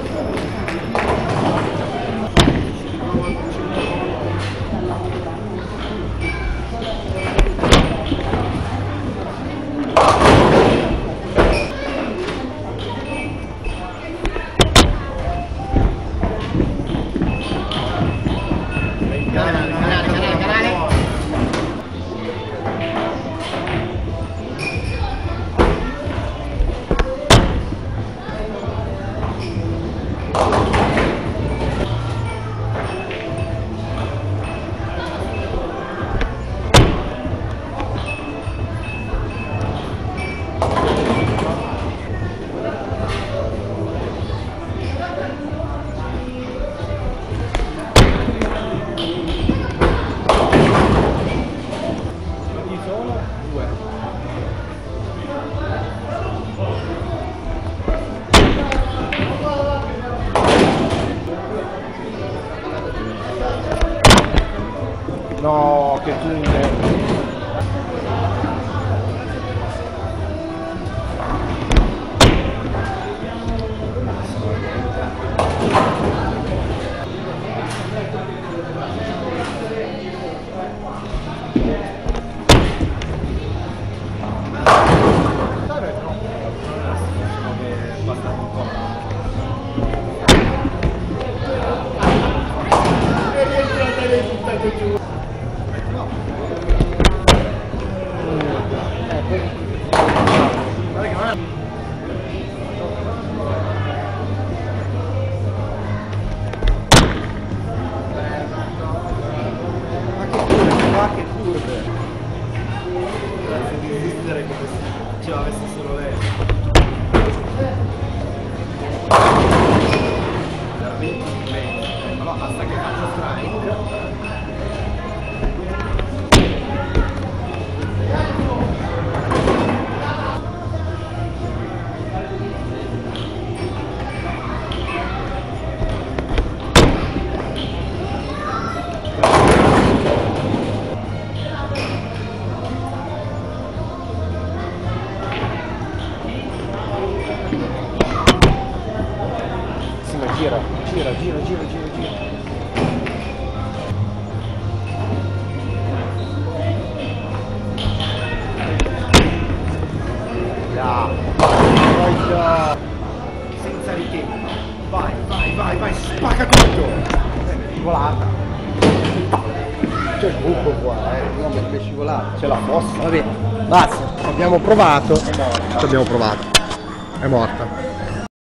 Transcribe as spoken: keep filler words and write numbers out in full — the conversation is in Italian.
No, che tunnel! Che curve! Grazie di esistere come se ce l'avesse solo lei. Veramente bene. Allora basta che faccia strike. Gira, gira, gira, gira, gira, gira. Yeah. Oh, senza ritempo. Vai, vai, vai, vai, spacca tutto. Scivolata. C'è il buco qua, eh. No, perché è scivolata. C'è la fossa. Va bene. Basta, abbiamo provato. È morta. Ci abbiamo provato. È morta.